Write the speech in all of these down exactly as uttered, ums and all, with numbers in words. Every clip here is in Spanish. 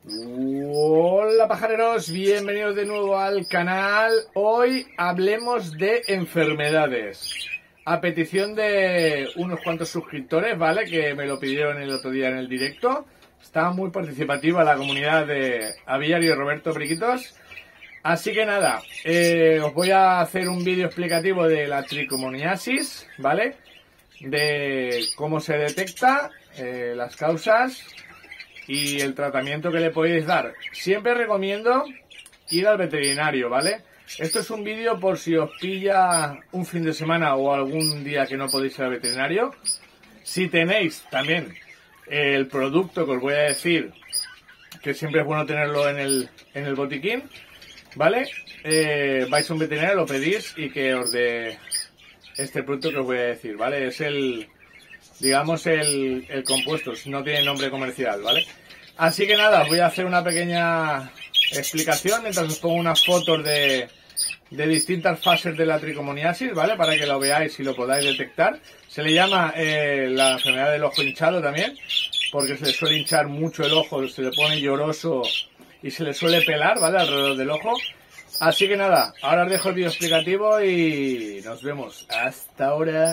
Hola pajareros, bienvenidos de nuevo al canal. Hoy hablemos de enfermedades. A petición de unos cuantos suscriptores, ¿vale? Que me lo pidieron el otro día en el directo. Estaba muy participativa la comunidad de Aviario Roberto Briquitos. Así que nada, eh, os voy a hacer un vídeo explicativo de la tricomoniasis, ¿vale? De cómo se detecta, eh, las causas y el tratamiento que le podéis dar. Siempre recomiendo ir al veterinario, ¿vale? Esto es un vídeo por si os pilla un fin de semana o algún día que no podéis ir al veterinario. Si tenéis también el producto que os voy a decir, que siempre es bueno tenerlo en el, en el botiquín, ¿vale? Eh, vais a un veterinario, lo pedís y que os dé este producto que os voy a decir, ¿vale? Es el, digamos, el, el compuesto, no tiene nombre comercial, ¿vale? Así que nada, os voy a hacer una pequeña explicación mientras os pongo unas fotos de, de distintas fases de la tricomoniasis, ¿vale? Para que lo veáis y lo podáis detectar. Se le llama eh, la enfermedad del ojo hinchado también, porque se le suele hinchar mucho el ojo, se le pone lloroso y se le suele pelar, ¿vale? Alrededor del ojo. Así que nada, ahora os dejo el vídeo explicativo y nos vemos. Hasta ahora.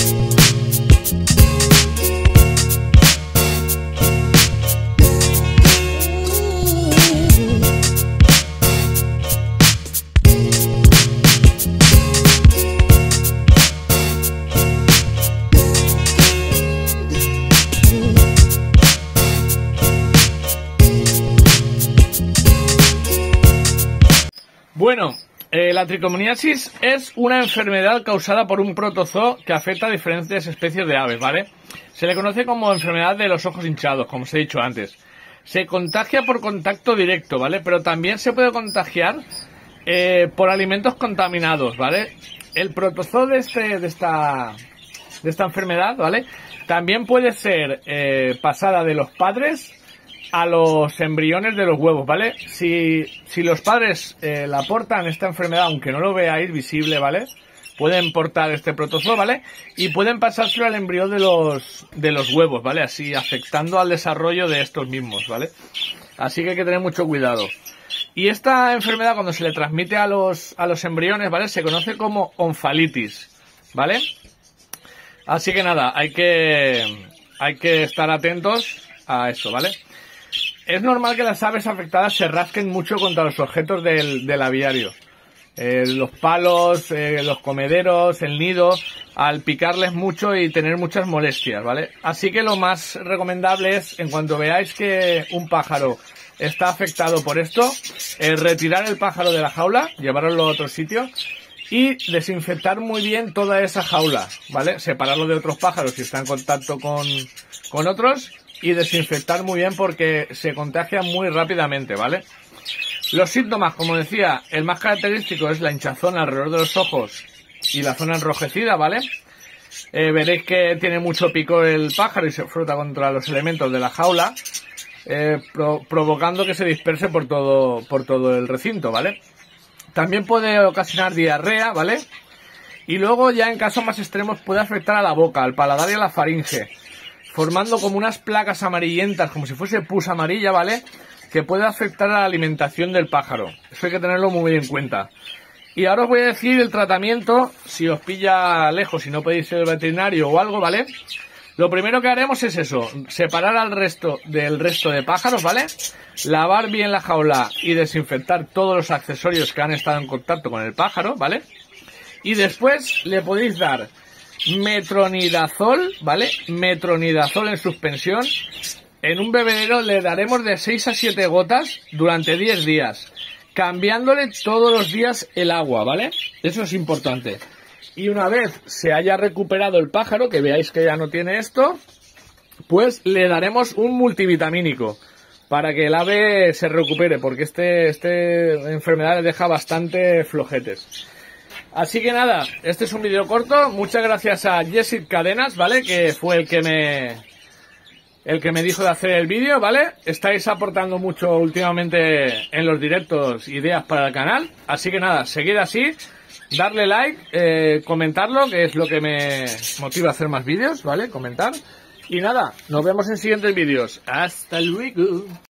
Bueno, eh, la tricomoniasis es una enfermedad causada por un protozoo que afecta a diferentes especies de aves, ¿vale? Se le conoce como enfermedad de los ojos hinchados, como os he dicho antes. Se contagia por contacto directo, ¿vale? Pero también se puede contagiar eh, por alimentos contaminados, ¿vale? El protozoo de, este, de, esta, de esta enfermedad, ¿vale? También puede ser eh, pasada de los padres a los embriones de los huevos, ¿vale? Si, si los padres eh, la portan esta enfermedad, aunque no lo veáis visible, ¿vale? Pueden portar este protozoo, ¿vale? Y pueden pasárselo al embrión de los, de los huevos, ¿vale? Así afectando al desarrollo de estos mismos, ¿vale? Así que hay que tener mucho cuidado. Y esta enfermedad, cuando se le transmite a los, a los embriones, ¿vale? Se conoce como onfalitis, ¿vale? Así que nada, hay que, hay que estar atentos a esto, ¿vale? Es normal que las aves afectadas se rasquen mucho contra los objetos del, del aviario. Eh, los palos, eh, los comederos, el nido, al picarles mucho y tener muchas molestias, ¿vale? Así que lo más recomendable es, en cuanto veáis que un pájaro está afectado por esto, eh, retirar el pájaro de la jaula, llevarlo a otro sitio y desinfectar muy bien toda esa jaula, ¿vale? Separarlo de otros pájaros si está en contacto con, con otros. Y desinfectar muy bien porque se contagia muy rápidamente, ¿vale? Los síntomas, como decía, el más característico es la hinchazón alrededor de los ojos y la zona enrojecida, ¿vale? Eh, veréis que tiene mucho picor el pájaro y se frota contra los elementos de la jaula, eh, pro provocando que se disperse por todo, por todo el recinto, ¿vale? También puede ocasionar diarrea, ¿vale? Y luego ya en casos más extremos puede afectar a la boca, al paladar y a la faringe, formando como unas placas amarillentas, como si fuese pus amarilla, ¿vale? Que puede afectar a la alimentación del pájaro. Eso hay que tenerlo muy en cuenta. Y ahora os voy a decir el tratamiento, si os pilla lejos y no podéis ir al veterinario o algo, ¿vale? Lo primero que haremos es eso, separar al resto del resto de pájaros, ¿vale? Lavar bien la jaula y desinfectar todos los accesorios que han estado en contacto con el pájaro, ¿vale? Y después le podéis dar metronidazol, ¿vale? Metronidazol en suspensión. En un bebedero le daremos de seis a siete gotas durante diez días, cambiándole todos los días el agua, ¿vale? Eso es importante. Y una vez se haya recuperado el pájaro, que veáis que ya no tiene esto, pues le daremos un multivitamínico para que el ave se recupere, porque este, este enfermedad le deja bastante flojetes. Así que nada, este es un vídeo corto. Muchas gracias a Jessit Cadenas, ¿vale? Que fue el que me el que me dijo de hacer el vídeo, ¿vale? Estáis aportando mucho últimamente en los directos ideas para el canal. Así que nada, seguid así, darle like, eh, comentarlo, que es lo que me motiva a hacer más vídeos, ¿vale? Comentar. Y nada, nos vemos en siguientes vídeos. Hasta luego.